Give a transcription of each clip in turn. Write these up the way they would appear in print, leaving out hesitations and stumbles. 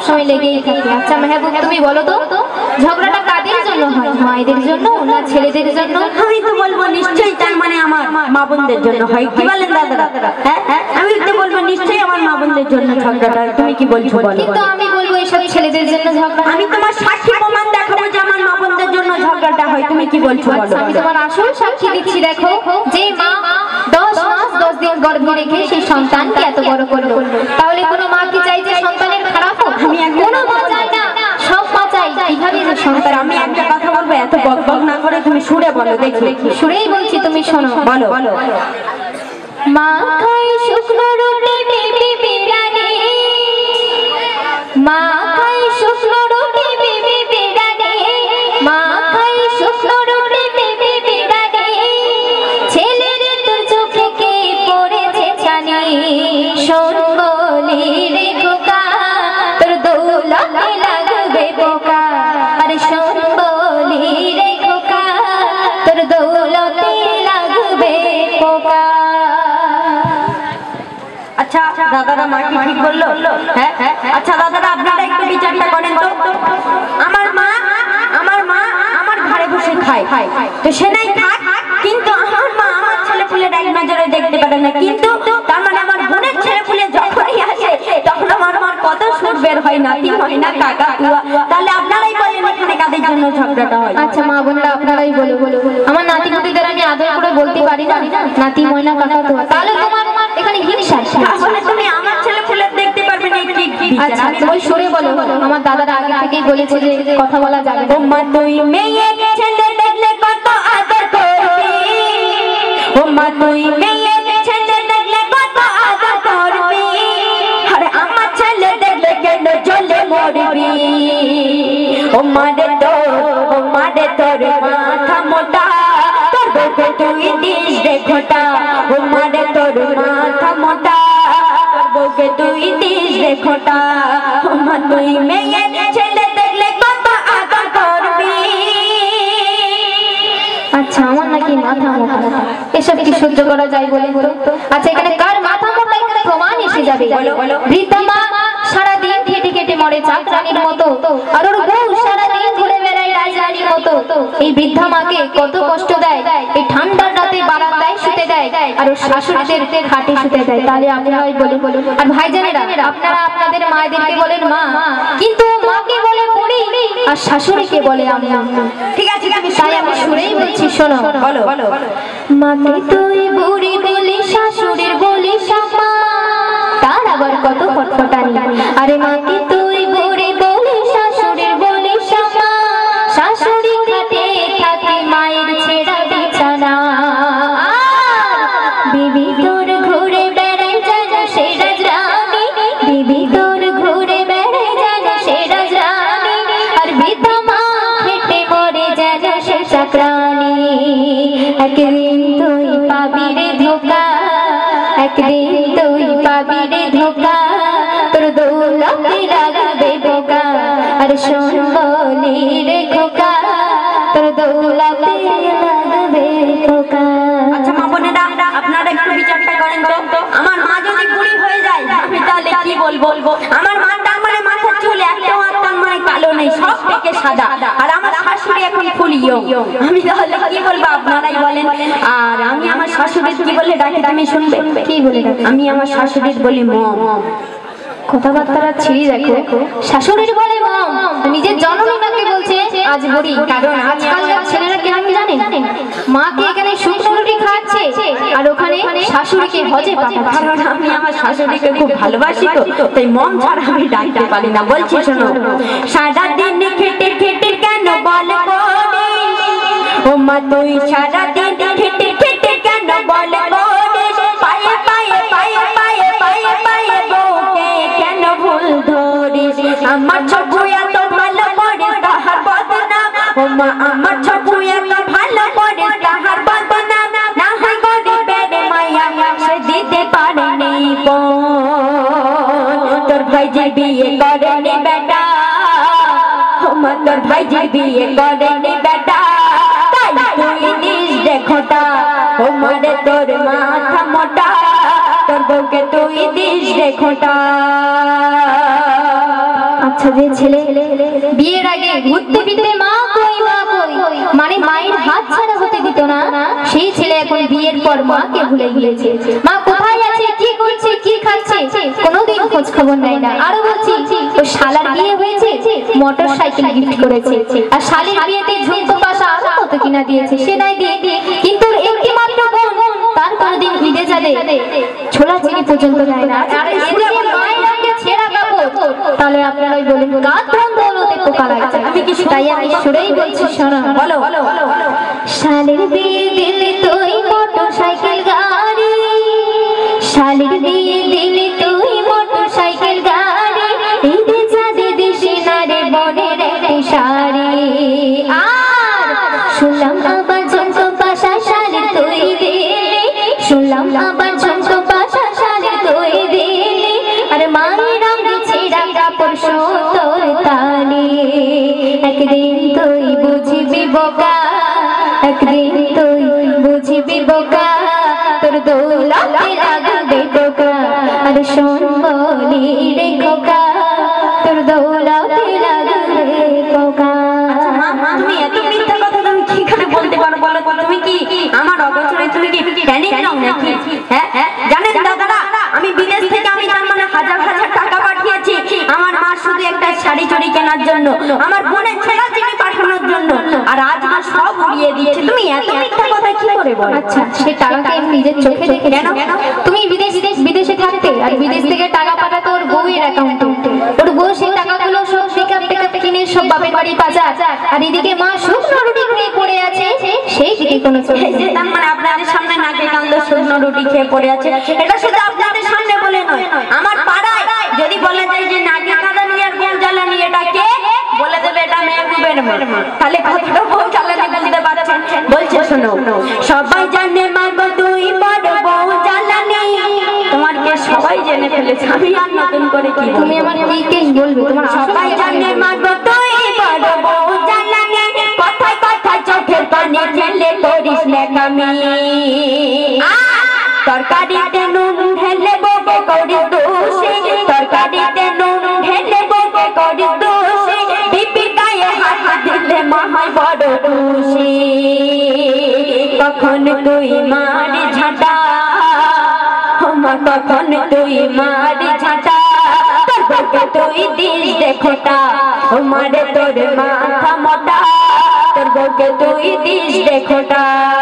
সবসময় লেগেই থাকে। আচ্ছা মেহবুব তুমি বলো তো ঝগড়াটা কাদের জন্য হয়, মায়েদের জন্য না ছেলেদের জন্য? আমি তো বলবো নিশ্চয়ই তার মানে আমার মা বোনদের জন্য হয়। কি বলেন দাদারা? হ্যাঁ আমি তো বলবো নিশ্চয়ই আমার মা বোনদের জন্য ঝগড়াটা। তুমি কি বলছো বলো? কিন্তু আমি বলবো এসব ছেলেদের জন্য ঝগড়া। আমি তোমার সাক্ষী প্রমাণ দেখাবো যে আমার মা বোনদের জন্য ঝগড়াটা হয়। তুমি কি বলছো বলো? আমি তোমার আসল সাক্ষী দিচ্ছি। দেখো যে মা 10 মাস 10 দিন গর্ভে রেখে সেই সন্তানকে এত বড় করলো, তাহলে কোনো মা কি চাই যে সন্তানের খারাপ হোক? আমি কোনো মা চায় না, সব মা চায় কিভাবে যে সন্তান। আমি একটা কথা বলবো, এত বকবক না করে তুমি সুরে বলো দেখি। সুরেই বলছি, তুমি শোনো। বলো। মা খায় শুকনো রুটি বিবি বিরানি, মা খায় শুকনো রুটি বিবি বিরানি, মা খায় শুকনো রুটি বিবি বিরানি, ছেলের তোর চোখে কে পড়েছে জানি, শোন বলি রে খোকা তোর দৌলতে লাগবে বোকা, আরে শোন বলি রে খোকা তোর দৌলতে লাগবে বোকা। আচ্ছা দাদারা মা কি ঠিক বললো? হ্যাঁ আচ্ছা দাদারা আপনারা একটু বিচারটা করেন তো। আমার মা আমার ঘরে বসে খায়, তো সে নাই খায়, কিন্তু আমার মা আমার ছেলে পুলের এক নজরে দেখতে পারে না। কিন্তু তার মানে আমার বোনের ছেলে পুলে যখনই আসে তখন আমার মার কত সুর বের হয়, নাতি হয় না কাকা তুয়া। তাহলে আপনারাই বলেন এখানে কাদের জন্য ঝগড়াটা হয়? আচ্ছা মা বোনেরা আপনারাই বলো। আমার নাতি পুতিদের আমি আদর করে বলতে পারি না নাতি ময়না কাকা তুয়া, তাহলে তোমার এখানে হিংসা। তাহলে তুমি আমার ছেলে পুলের দেখতে পারবে না কি? আচ্ছা ওই সুরে বলো। আমার দাদারা আগে থেকেই বলেছে যে কথা বলা যাবে না। ও মা তুই মেয়ে ছেলে দেখলে কত আদর করবি, ও মা তুই মেয়ে ছেলে দেখলে কত আদর করবি, আরে আমার ছেলে দেখলে কেন জ্বলে মরবি, ও মারে তোর মাথা মোটা, তোর বউকে তুই দিস রে খোটা, ও মারে তোর মাথা মোটা, তোর বউকে তুই দিস রে খোটা, ও মা তুই মেয়ে ছেলে দেখলে কত আদর করবি। আচ্ছা আমার নাকি মাথা মোটা, এসব কি সহ্য করা যায় বলে তো? আচ্ছা এখানে কার মাথা মোটা এখানে প্রমাণ এসে যাবে। বৃদ্ধা মা সারাদিন খেটে খেটে মরে চাকরানির মতো, আর ওর বউ সারাদিন ঘুরে বেড়ায় রাজরানীর মতো। এই বৃদ্ধা মাকে কত কষ্ট দেয়, এই ঠান্ডার রাতে বারান্দায় শুতে দেয়, আর ওর শাশুড়িদের খাটে শুতে দেয়। তাহলে আপনারাই বলুন। আর ভাইজানেরা আপনারা আপনাদের মায়েদেরকে বলেন মা, কিন্তু মাকে বলে বুড়ি আর শাশুড়িকে বলে আম্মা। ঠিক আছে তাই আমি সুরেই বলছি, শোনো। বলো। মাকে তুই বুড়ি বলি শাশুড়ির বলি শামা, তার আবার কত ফটফটানি। আরে মাকে তুই বুড়ি বলি শাশুড়ির বলি শামা, শাশুড়ি খাটে থাকে মায়ের ছেঁড়া বিছানা, বিবি তোর ঘুরে বেড়ায় যেন সে রাজরানী, বিবি তোর ঘুরে বেড়ায় যেন সে রাজরানী, আর বৃদ্ধা মা খেটে মরে যেন সে চাকরানী। একদিন তুই পাবি রে ধোকা, একদিন তুই পাবি রে ধোকা, তোর দৌলতে লাগবে বোকা, আর শোন বলি রে খোকা তোর দৌলতে লাগবে বোকা। আচ্ছা মা বোনেরা আপনারা একটু বিচারটা করেন তো। আমার মা যদি বুড়ি হয়ে যায় আমি তাহলে কি বলবো? আমার মা তার মানে মাথার চুল একটাও আর তার মানে কালো নেই, সব থেকে সাদা, আর আমার শাশুড়ি এখন ফুল ইয়ং। আমি তাহলে কি বলবো আপনারাই বলেন। আর আমি আমার শাশুড়ির কি বলে ডাকি তুমি শুনবে? কি বলে ডাকে? আমি আমার শাশুড়ির বলি মম। কথাবার্তা ছিড়ি দেখো, শাশুড়ির বলে মম, নিজের জননী মাকে বলছে আজ বুড়ি। কারণ আজকালকার ছেলেরা কেমন জানেন, মাকে এখানে শুকনো রুটি খাচ্ছে আর ওখানে শাশুড়িকে হজে পাঠাচ্ছে। কারণ আমি আমার শাশুড়িকে খুব ভালোবাসি তো, তাই মম ছাড়া আমি ডাকতে পারি না। বলছি শোনো, সারাদিন খেটে খেটে কেন বল করিস, ও মা তুই সারাদিন খেটে খেটে কেন বল করিস, পায়ে পায়ে পায়ে পায়ে পায়ে পায়ে বউকে কেন ভুল ধরিস, আমার ছবু এত ভালো করিস তাহার বদনাম, ও মা আমার ছবু এত ভালো করিস তাহার বদনাম, না হয় গরিবের মায়া সে দিতে পারেনি বোন, তোর ভাইজি বিয়ে করেনি বেটা, ও মা তোর ভাইজি বিয়ে করেনি বেটা, তাই তুই দিস দেখোটা, ও মারে তোর মাথা মোটা, তোর বউকে তুই দিস দেখোটা। আচ্ছা যে ছেলে বিয়ের আগে ঘুরতে ফিরতে মা কই মানে মায়ের হাত ছাড়া হতে দিত না, সেই ছেলে এখন বিয়ের পর মাকে ভুলে গিয়েছে। মা কোথায় আছে, কি করছে, কি খাচ্ছে, কোনোদিন খোঁজ খবর নেয় না। আরো বলছি, ও শালার বিয়ে হয়েছে, মোটর সাইকেল গিফট করেছে, আর শালীর বিয়েতে ঝুমকো পাশা আরো কত কিনা দিয়েছে, সে নাই দিয়ে, কিন্তু একটি মাত্র বোন তার কোনোদিন ঈদে যাবে ছোলা চিনি পর্যন্ত দেয় না। আর এদিকে মায়ের সঙ্গে ছেঁড়া কাপড়, তাহলে আপনারাই বলেন কার ধন দৌলতে পোকা লাগছে। আমি কিছু তাই আমি সুরেই বলছি, শোনো। বলো শালীর বিয়ে দিলে তুই মোটর সাইকেল গাড়ি, শালীর বিয়ে দিলে তুই মোটর সাইকেল গাড়ি, ঈদে যাবে দেশে না রে বোনের একটি শাড়ি। আর শুনলাম আবার ঝুমকো পাশা শাড়ি তুই দিলি, শুনলাম আবার ঝুমকো পাশা শাড়ি তুই দিলি, আর মায়ের রঙে ছেঁড়া কাপড় সুতোর তালি। একদিন তুই বুঝবি বোকা, একদিন তুই বুঝবি বোকা, তোর দৌলতে লাগবে বোকা। আর শোন বলি রে খোকা, তোর দৌলতে লাগবে বোকা। তুমি এত মিথ্যা কথা তুমি কি করে বলতে পারো বলো? তুমি কি আমার অগোচরে তুমি কি প্যানিক নাও নাকি? হ্যাঁ জানেন দাদারা, আমি বিদেশ থেকে আমি তার মানে হাজার হাজার টাকা পাঠিয়েছি আমার মা শুধু একটা শাড়ি চড়ি কেনার জন্য, আমার বোনের ছেঁড়া চিনি পাঠানোর জন্য, আর আজ মা সব উড়িয়ে দিয়েছে। তুমি এত মিথ্যা কথা কি করে বলো? আচ্ছা, সে টাকাকে আমি নিজের চোখে দেখে। কেন? তুমি বিদেশে থাকতে আর বিদেশ থেকে টাকা পাঠাতো ওর বউয়ের অ্যাকাউন্টে, ওর বউ সেই টাকাগুলো সব মেকআপ টেকআপ কিনে সব বাপের বাড়ি পাচার, আর এদিকে মা শুকনো রুটি খেয়ে পড়ে আছে, সেই দিকে কোনো চোখ নেই। তার মানে আপনাদের সামনে নাকে কান্দে শুকনো রুটি খেয়ে পড়ে আছে, এটা শুধু আপনাদের সামনে বলে নয়, আমার পাড়ায় যদি বলে যায় যে নাকে কাঁদা নিয়ে আর বউ জ্বালানি এটা কে, বলে দেবে এটা মেহবুবের মা। তাহলে কতটা বউ জ্বালানি বুঝতে পারছেন? বলছে শোনো, সবাই জানে মাগো তুই বড় বউ জ্বালানি, তোমার কে সবাই জেনে ফেলেছে, আমি আর নতুন করে কি তুমি আমার কি বলবে? তোমার সবাই জানে মাগো তুই বড় বউ জ্বালানি, কথায় কথায় চোখের পানি ঢেলে করিস ন্যাকামি, তরকারিতে নুন ঢেলে বউকে করিস দোষী, তরকারিতে নুন ঢেলে বউকে করিস দোষী, বিপির গায়ে হাত দিলে মা হয় বড় খুশি। কখন তুই মারি ঝাঁটা মা, কখন তুই মারি ঝাঁটা, তোর বউকে তুই দিস দেখোটা, মারে তোর মাথা মোটা, তোর বউকে তুই দিস দেখোটা।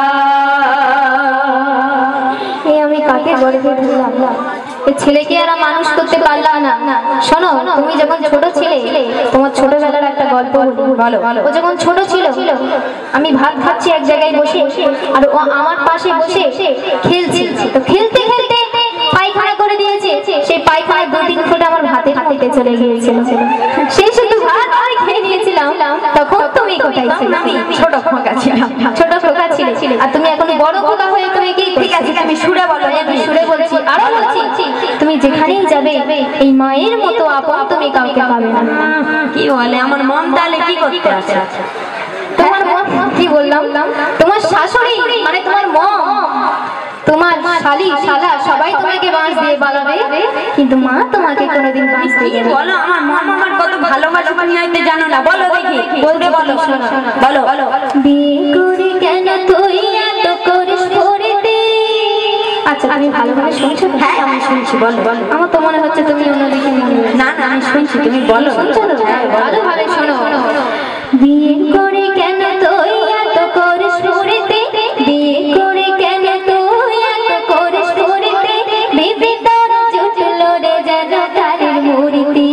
আমি কাকে গর্বে ধরলাম, এই ছেলেকে আর মানুষ করতে পারলাম না। শোনো, তুমি যখন ছোট ছিলে, তোমার ছোটবেলার একটা গল্প বলো। ও যখন ছোট ছিল, আমি ভাত খাচ্ছি এক জায়গায় বসে, আর ও আমার পাশে বসে খেলছে। তো খেলতে খেলতে পায়খানা করে দিয়েছে, সেই পায়খানায় 2-3 ফোঁটা আমার ভাতের মধ্যে চলে গিয়েছিল। সেই শুধু ভাত আমি খেয়ে নিয়েছিলাম, তখন তুমি কোথায় ছিলে? ছোট খোকা ছিলাম, ছোট খোকা ছিলে, আর তুমি এখন বড় খোকা হয়ে তুমি কি? ঠিক আছে আমি সুরে বলো, আমি সুরে বলছি, আরো বলছি, তুমি যেখানেই যাবে এই মায়ের মতো আপন তুমি কাউকে পাবে না। কি বলে আমার মন? তাহলে কি করতে আছে? তোমার মন কি বললাম? তোমার শাশুড়ি মানে তোমার মম, তোমার শালি শালা সবাই তোমাকে বাঁশ দিয়ে বালাবে, কিন্তু মা তোমাকে কোনোদিন বাঁশ দিয়ে বলো। আমার মম আমার কত ভালোবাসা তুমি হয়তো জানো না, বলো দেখি, বলতে বলো, শোনো বলো। বিয়ে করে কেন তুই এত করিস ভরেতে? আচ্ছা, আমি ভালোভাবে শুনছো? হ্যাঁ আমি শুনছি, বলো। আমার তো মনে হচ্ছে তুমি অন্যদিকে মনে। না না আমি শুনছি, তুমি বলো। শুনছো তো? ভালোভাবে শোনো। বিয়ে করে কেন তুই এত করিস ভরেতে? বিয়ে করে কেন তুই এত করিস ভরেতে? বিবি তোর জুটলো রে যেন তারের মুড়িতে,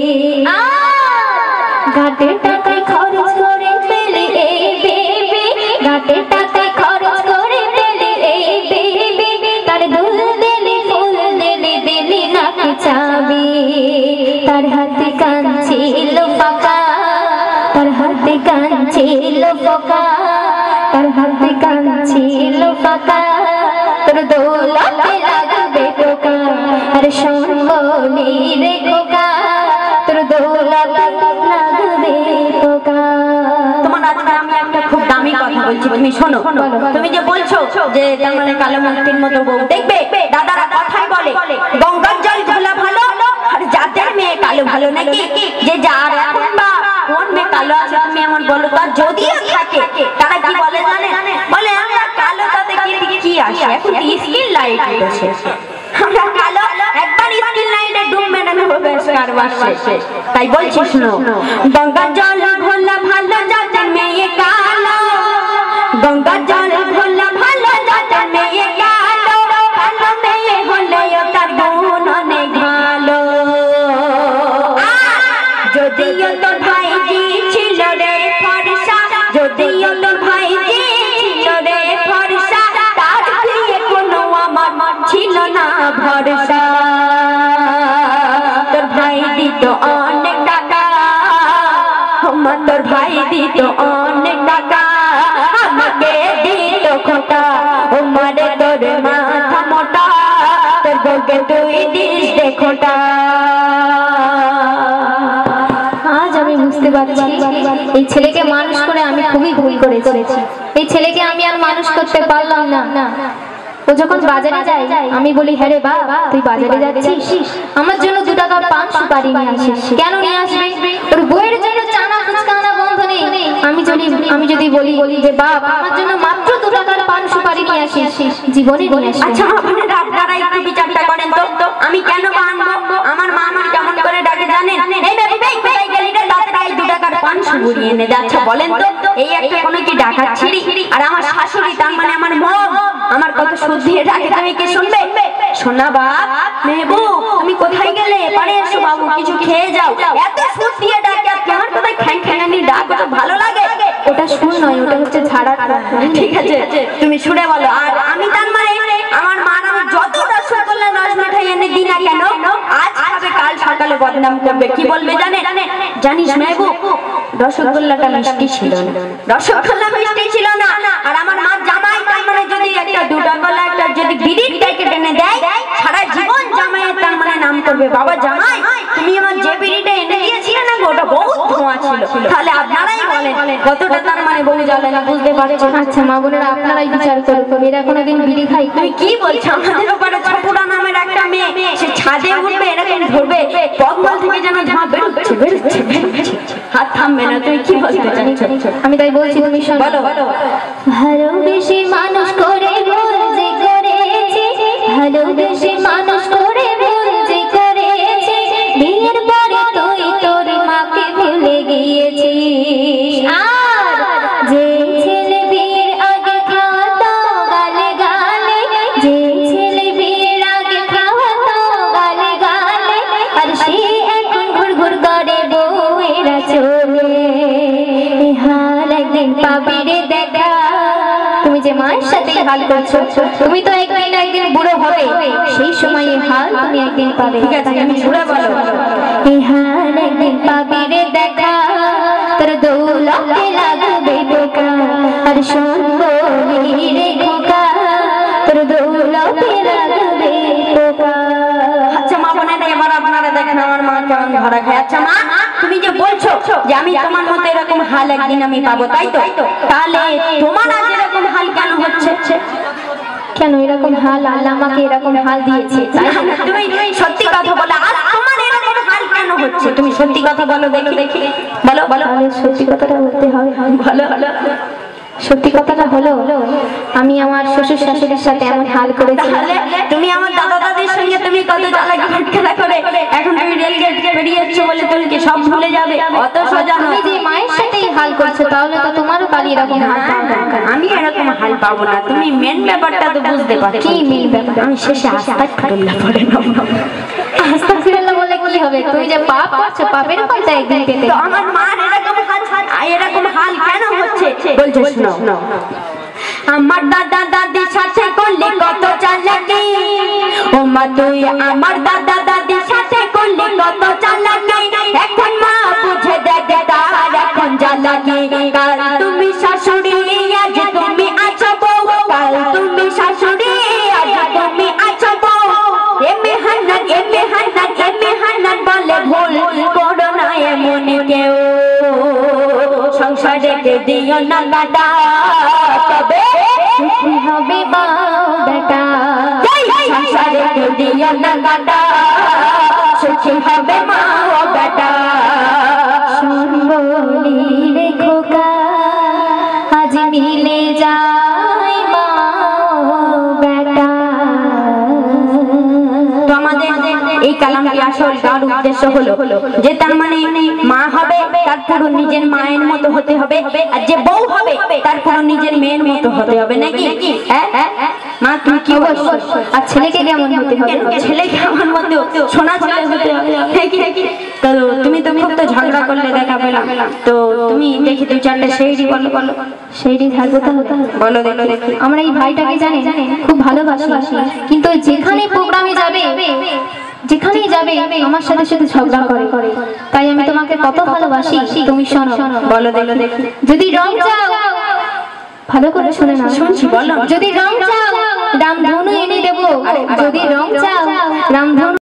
ঘাটের টাকায় খরচ করে পেলে এই বেবি, ঘাটের টাকায় খরচ করে পেলে এই বেবি, তার দুল দিলি ফুল দিলি দিলি নাকি চাবি, তার হাতে কান ছিল ফাঁকা, তার হাতে কান ছিল ফাঁকা, তার হাতে কান ছিল ফাঁকা, তোর দৌলতে লাগবে টোকা, আর শোন বলি রে খোকা, তোর দৌলতে লাগবে টোকা। তোমার আজকে আমি একটা খুব দামি কথা বলছি, তুমি শোনো। তুমি যে বলছো যে তার মানে কালো মুক্তির মতো বউ, দেখবে দাদারা কথাই বলে গঙ্গার জল ঘোলা ভালো আর জাতের মেয়ে কালো ভালো নাকি, যে যার বলো তো, যদিও থাকে তারা কি বলে জানে, বলে আমরা কালো তাতে কি আসে, এখন স্কিন লাইট উঠেছে, আমরা কালো একবার স্কিন লাইটে ডুব মেরে নেবো, বেশ কারবার শেষ। তাই বলছি শুনো, গঙ্গা জল ঘোলা ভালো যাতে মেয়ে কালো, গঙ্গা জল ঘোলা ভালো যাতে মেয়ে কালো, কালো মেয়ে হলেও তার গুণ অনেক ভালো। যদিও তোর ভাইজি ছিল রে ফর্সা, যদিও তোর ভাইজি ছিল রে ফর্সা, তার দিয়ে কোনো আমার ছিল না ভরসা। তোর ভাই দিত অনেক টাকা, তোর ভাই দিত অনেক টাকা, আমাকে দিত খোটা, ও মারে তোর মাথা মোটা, তোর বউকে তুই দিস দেখোটা। আজ আমি বুঝতে পারছি এই ছেলেকে মানুষ করে আমি খুবই ভুল করেছি। এই ছেলেকে আমি আর মানুষ করতে পারলাম না। ও যখন বাজারে যায় আমি বলি, হ্যাঁ রে বাবা তুই বাজারে যাচ্ছিস, আমার জন্য 2 টাকা পান সুপারি নিয়ে আসিস। কেন নিয়ে আসবে? তোর বইয়ের জন্য চানা ফুচকা আনা বন্ধ নেই। আমি যদি বলি যে বাবা আমার জন্য মাত্র 2 টাকার পান সুপারি নিয়ে আসিস, জীবনে নিয়ে আসিস। আচ্ছা আপনারা একটু বিচারটা করেন তো, আমি কেন আনবো? আমার মা আমার কেমন করে ডাকে জানেন, এই বেবি বেই কোথায় গেলি রে, তাড়াতাড়ি 2 টাকার পান সুপারি এনে দে। আচ্ছা বলেন তো, এই একটা কোনো কি ডাকাত ছিড়ি? আর আমার শাশুড়ি, তার মানে আমার মম, আমার কত শুদ্ধি ডাকে, তুমি কি শুনবে? শোনা বাপ, মেহবুব তুমি কোথায় গেলে, পারে এসো বাবু কিছু খেয়ে যাও। এত শুদ্ধি ডাকে, আর আমার কোথায় খ্যাং খ্যাঙানি ডাক, ওটা ভালো লাগে? ওটা সুর নয়, ওটা হচ্ছে ঝাড়া। ঠিক আছে তুমি শুনে বলো। আর আমি তার মানে আমার মা নামে যত রসগোল্লা রসমিঠাই এনে দিই না কেন, আজ খাবে কাল সকালে বদনাম করবে। কি বলবে জানিস মেহবুব, রসগোল্লাটা মিষ্টি ছিল না, রসগোল্লা মিষ্টি ছিল না। আর আমার মা জামাই তার মানে যদি একটা 2 টাকা একটা যদি বিড়ির প্যাকেট এনে দেয়, সারা জীবন জামাইয়ের তার মানে নাম করবে, বাবা জামাই তুমি আমার যে বিড়িটা এনে দিয়েছিলে না ওটা বহুত ধোঁয়া ছিল। তাহলে আপনারাই বলেন কতটা তার মানে বলে জ্বলে না, বুঝতে পারছেন? আচ্ছা মা বোনেরা আপনারাই বিচার করুন, এরা কোনোদিন বিড়ি খাই? তুমি কি বলছো? আমাদের ওপারে ছপুরা নামের একটা মেয়ে, সে ছাদে উঠবে এরকম ধরবে, পগল থেকে যেন ধোঁয়া বেরোচ্ছে, হাত থামবে না। তুমি কি বলতে চাচ্ছ? আমি তাই বলছি, তুমি শোনো। বলো। ভালোবেসে মানুষ করে ভুল যে করেছি, ভালোবেসে মানুষ করে ভুল যে করেছি, বিয়ের পরে তুই তোর মাকে ভুলে গিয়েছিস। আর যে ছেলে বিয়ের আগে খাওয়াতো গালে গালে, যে ছেলে বিয়ের আগে খাওয়াতো গালে গালে, আর সে এখন ঘুর ঘুর করে বউয়েরা চলে, হাল একদিন পাবি রে দেখা। তুমি যে মায়ের সাথে হাল করছো, তুমি তো একদিন বুড়ো হবে, সেই সময় হাল তুমি একদিন পাবে। ঠিক আছে আমি শুনে বলো। এই হাল একদিন পাবি রে দেখা, তোর দৌলতে লাগবে বোকা, আর শোন বলি রে খোকা, তোর দৌলতে লাগবে বোকা। আচ্ছা মা বোনেরা এবার আপনারা দেখেন আমার মা কেমন ধরা খায়। আচ্ছা মা তুমি যে বলছো যে আমি তোমার মতো এরকম হাল একদিন আমি পাবো, তাই তো? তাহলে তোমার আজ এরকম হাল কেন হচ্ছে? কেন এরকম হাল? আল্লাহ আমাকে এরকম হাল দিয়েছে। তুমি সত্যি কথা বলো, আজ তোমার এরকম হাল কেন হচ্ছে? তুমি সত্যি কথা বলো, দেখি বলো। সত্যি কথাটা বলতে হবে। বলো। সত্যি কথাটা হলো আমি আমার শ্বশুর শাশুড়ির সাথে এমন হাল করেছি। তুমি আমার দাদা দাদির সঙ্গে তুমি কত চালাকি ফাটখারা করে এখন তুমি রেল গেট পেরিয়ে যাচ্ছ বলে তুমি কি সব ভুলে যাবে? অত সোজা তুমি যে মায়ের সাথেই হাল করছো, তাহলে তো তোমারও কাল এরকম হাল পাবে। আমি এরকম হাল পাবো না। তুমি মেন ব্যাপারটা তো বুঝতে পারছো। কি মেন ব্যাপার? আমি শেষে আস্তাগফিরুল্লাহ পড়ে নেব। আস্তাগফিরুল্লাহ বলে কি হবে? তুমি যে পাপ করছো, পাপের ফলটা একদিন পেতে। তো আমার মার এরকম হাল কেন হচ্ছে বলছো শোনো। আমার দাদা দাদির সাথে করলে কত চালাকি, ও মা তুই আমার দাদা দাদির সাথে করলে কত চালাকি, এখন মা বুঝে দেখে তার এখন জ্বালাকি। কাল তুমি শাশুড়ি আজ তুমি আছো বউ, কাল তুমি শাশুড়ি আজ তুমি আছো বউ। এমে হান্নান বলে ভুল করো না এমন কেউ, সংসারে দিও না গাটা, তবে সুখী হবে মা বেটা। সংসারে দিও না গাটা, সুখী হবে মা ও বেটা। শোন বলি রে খোকা, এই কালামটি আসল তার উদ্দেশ্য হলো যে তার মানে মা হবে তার পুরো নিজের মায়ের মতো হতে হবে, আর যে বউ হবে তার পুরো নিজের মেয়ের মতো হতে হবে, নাকি? হ্যাঁ মা তুমি কি বলছো? আর ছেলেকে কেমন হতে হবে? ছেলেকে আমার মতো সোনা ছেলে হতে হবে, নাকি? তো তুমি খুব তো ঝগড়া করলে দেখা পেলাম, তো তুমি দেখি দু চারটে সেইটি বলো। সেইটি থাকবে তাহলে বলো দেখি। আমরা এই ভাইটাকে জানি খুব ভালোবাসি, কিন্তু যেখানে প্রোগ্রামে যাবে যেখানেই যাবে আমার সাথে শুধু ঝগড়া করে। তাই আমি তোমাকে কত ভালোবাসি তুমি শোনো। বলো দেখি। যদি রং চাও, ভালো করে শুনে না, শুনছি বলো। যদি রং চাও রামধনু এনে দেবো, যদি রং চাও রামধনু